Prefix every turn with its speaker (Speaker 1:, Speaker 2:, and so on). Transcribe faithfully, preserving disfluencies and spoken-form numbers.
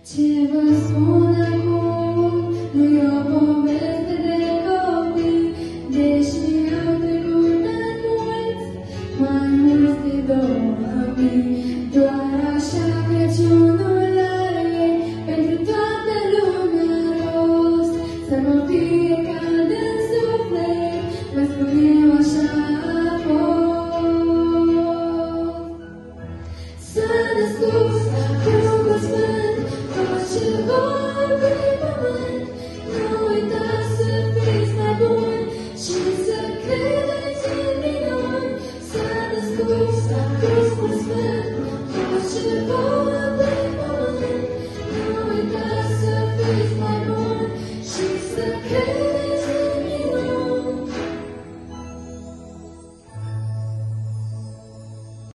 Speaker 1: Ce vă spun acum nu e o poveste de copii, deși au trecut ani mulți, mai mulți de două mii. Doar așa Crăciunul are pentru toată lumea rost, să mă fie cald în suflet, vă spun eu așa a fost. S-a născut Duhul Sfânt, tot ce vor pe pământ,